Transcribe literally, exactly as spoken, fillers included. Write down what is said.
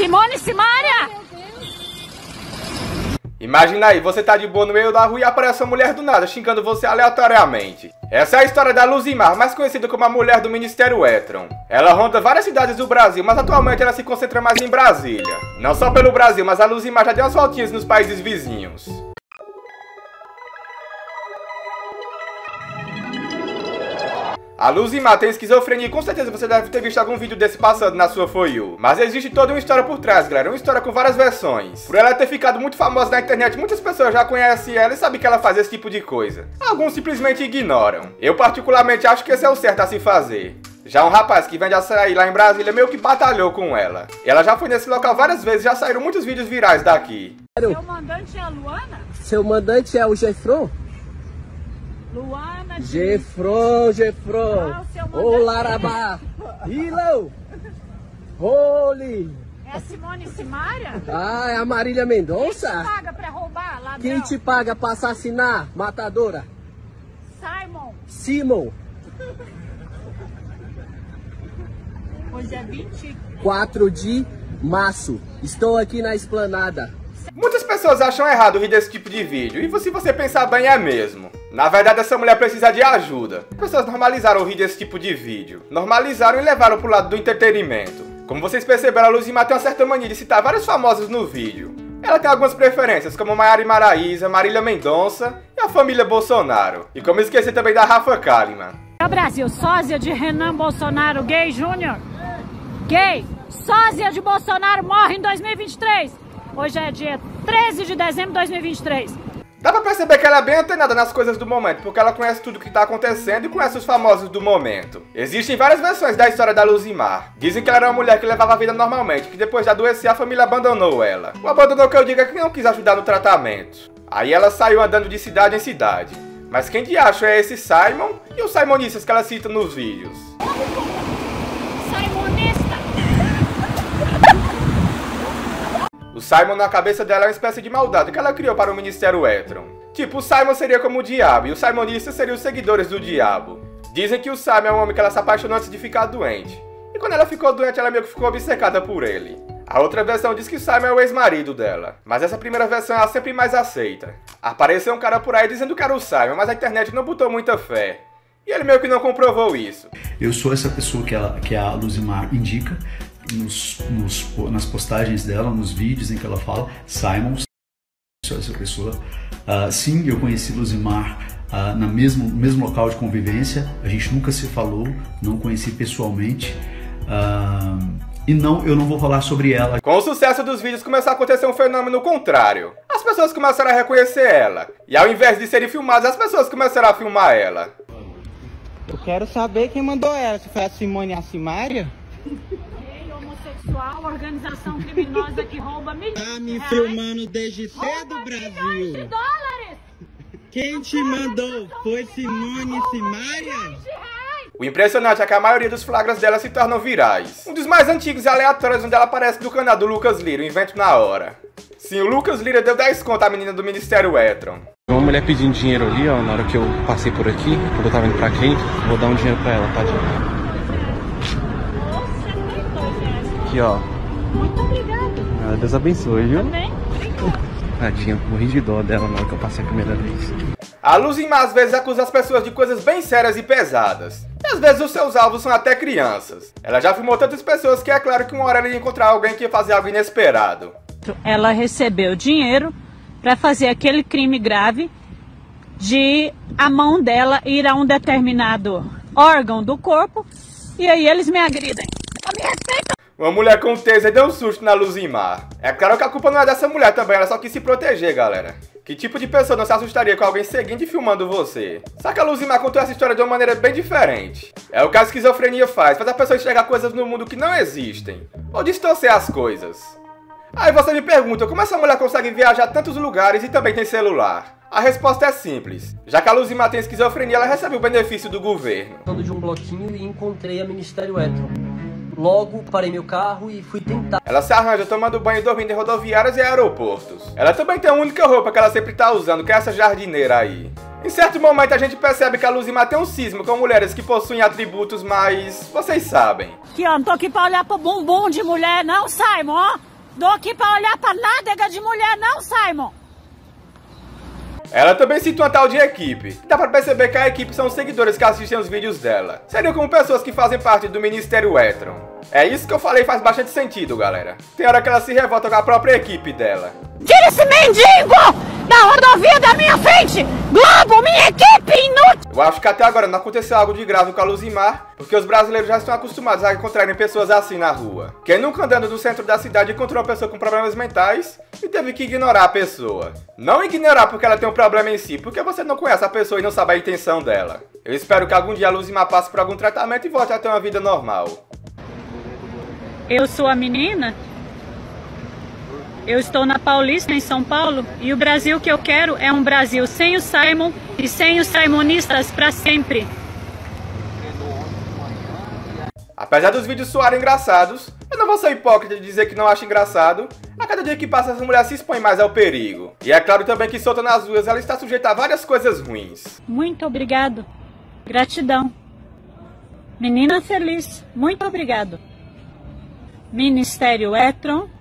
Simone Simaria! Imagina aí, você tá de boa no meio da rua e aparece uma mulher do nada xingando você aleatoriamente. Essa é a história da Luzimar, mais conhecida como a mulher do Ministério Etron. Ela ronda várias cidades do Brasil, mas atualmente ela se concentra mais em Brasília. Não só pelo Brasil, mas a Luzimar já deu umas voltinhas nos países vizinhos. A Luzimar tem esquizofrenia e com certeza você deve ter visto algum vídeo desse passando na sua For You. Mas existe toda uma história por trás, galera, uma história com várias versões. Por ela ter ficado muito famosa na internet, muitas pessoas já conhecem ela e sabem que ela faz esse tipo de coisa. Alguns simplesmente ignoram. Eu particularmente acho que esse é o certo a se fazer. Já um rapaz que vende açaí lá em Brasília meio que batalhou com ela. Ela já foi nesse local várias vezes, já saíram muitos vídeos virais daqui. Seu mandante é a Luana? Seu mandante é o Jefron? Luana de... Jefron, Jefron. Ah, o seu mandante. Ô, Larabá. Hello. Holy. É a Simone Simaria? Ah, é a Marília Mendonça? Quem te paga pra roubar, ladrão? Quem te paga pra assassinar, matadora? Simon. Simon. Hoje é vinte e quatro de março. Estou aqui na esplanada. Muitas pessoas acham errado rir desse tipo de vídeo, e se você pensar bem é mesmo. Na verdade essa mulher precisa de ajuda. As pessoas normalizaram o rir desse tipo de vídeo. Normalizaram e levaram pro lado do entretenimento. Como vocês perceberam, a Luzimar tem uma certa mania de citar vários famosos no vídeo. Ela tem algumas preferências, como Maiara e Maraísa, Marília Mendonça e a família Bolsonaro. E como esquecer também da Rafa Kalimann. É o Brasil, sósia de Renan Bolsonaro, gay júnior. Gay, sósia de Bolsonaro morre em dois mil e vinte e três. Hoje é dia treze de dezembro de dois mil e vinte e três. Dá pra perceber que ela é bem antenada nas coisas do momento, porque ela conhece tudo que tá acontecendo e conhece os famosos do momento. Existem várias versões da história da Luzimar. Dizem que ela era uma mulher que levava a vida normalmente, que depois de adoecer a família abandonou ela. O abandonou que eu digo é que não quis ajudar no tratamento. Aí ela saiu andando de cidade em cidade. Mas quem de acho é esse Simon e os Simonistas que ela cita nos vídeos. Simonista! O Simon na cabeça dela é uma espécie de maldade que ela criou para o Ministério Etron. Tipo, o Simon seria como o diabo e os Simonistas seriam os seguidores do diabo. Dizem que o Simon é um homem que ela se apaixonou antes de ficar doente. E quando ela ficou doente, ela meio que ficou obcecada por ele. A outra versão diz que o Simon é o ex-marido dela. Mas essa primeira versão é a sempre mais aceita. Apareceu um cara por aí dizendo que era o Simon, mas a internet não botou muita fé. E ele meio que não comprovou isso. Eu sou essa pessoa que, ela, que a Luzimar indica. Nos, nos, nas postagens dela, nos vídeos em que ela fala, Simon, sou essa pessoa. Uh, sim, eu conheci Luzimar uh, no mesmo, mesmo local de convivência, a gente nunca se falou, não conheci pessoalmente. Uh, e não, eu não vou falar sobre ela. Com o sucesso dos vídeos começou a acontecer um fenômeno contrário. As pessoas começaram a reconhecer ela. E ao invés de serem filmadas, as pessoas começaram a filmar ela. Eu quero saber quem mandou ela, se foi a Simone e a Simaria? Homossexual, organização criminosa que rouba milhões Tá me de reais. filmando desde cedo, Rouba Brasil. milhões de dólares. Quem te mandou? Foi Simone e Simaria? O impressionante é que a maioria dos flagras dela se tornam virais. Um dos mais antigos e aleatórios onde ela aparece do canal do Lucas Lira, o Invento na Hora. Sim, o Lucas Lira deu dez conto à menina do Ministério Etron. Uma mulher pedindo dinheiro ali, ó, na hora que eu passei por aqui, quando eu tava indo pra clínica, vou dar um dinheiro pra ela, tadinha. Aqui, ó. Muito obrigada. Ah, Deus abençoe, viu? Também. Tadinha, morri de dó dela na hora que eu passei a primeira vez. A Luzimar às vezes acusa as pessoas de coisas bem sérias e pesadas. E às vezes os seus alvos são até crianças. Ela já filmou tantas pessoas que é claro que uma hora ela ia encontrar alguém que ia fazer algo inesperado. Ela recebeu dinheiro para fazer aquele crime grave de a mão dela ir a um determinado órgão do corpo e aí eles me agridem. Me respeita. Uma mulher com taser deu um susto na Luzimar. É claro que a culpa não é dessa mulher também, ela só quis se proteger, galera. Que tipo de pessoa não se assustaria com alguém seguindo e filmando você? Só que a Luzimar contou essa história de uma maneira bem diferente. É o que a esquizofrenia faz, faz a pessoa enxergar coisas no mundo que não existem. Ou distorcer as coisas. Aí você me pergunta, como essa mulher consegue viajar a tantos lugares e também tem celular? A resposta é simples. Já que a Luzimar tem esquizofrenia, ela recebe o benefício do governo. De um bloquinho e encontrei a Ministério Etron. Logo, parei meu carro e fui tentar. Ela se arranja tomando banho e dormindo em rodoviárias e aeroportos. Ela também tem a única roupa que ela sempre tá usando, que é essa jardineira aí. Em certo momento a gente percebe que a Luzimar tem um cisma com mulheres que possuem atributos mais... vocês sabem. Aqui, ó, não tô aqui pra olhar pro bumbum de mulher, não, Simon, ó. Dou aqui pra olhar pra nádega de mulher não, Simon. Ela também cita uma tal de equipe. Dá pra perceber que a equipe são os seguidores que assistem os vídeos dela. Seriam como pessoas que fazem parte do Ministério Etron. É isso que eu falei, faz bastante sentido, galera. Tem hora que ela se revolta com a própria equipe dela. Tira esse mendigo da rodovia da minha frente! Globo, minha equipe inútil! Eu acho que até agora não aconteceu algo de grave com a Luzimar, porque os brasileiros já estão acostumados a encontrarem pessoas assim na rua. Quem nunca andando no centro da cidade encontrou uma pessoa com problemas mentais e teve que ignorar a pessoa. Não ignorar porque ela tem um problema em si, porque você não conhece a pessoa e não sabe a intenção dela. Eu espero que algum dia a Luzimar passe por algum tratamento e volte a ter uma vida normal. Eu sou a menina. Eu estou na Paulista, em São Paulo, e o Brasil que eu quero é um Brasil sem o Simon e sem os Simonistas para sempre. Apesar dos vídeos soarem engraçados, eu não vou ser hipócrita de dizer que não acho engraçado. A cada dia que passa, essa mulher se expõe mais ao perigo. E é claro também que solta nas ruas, ela está sujeita a várias coisas ruins. Muito obrigado. Gratidão. Menina feliz, muito obrigado. Ministério Etron.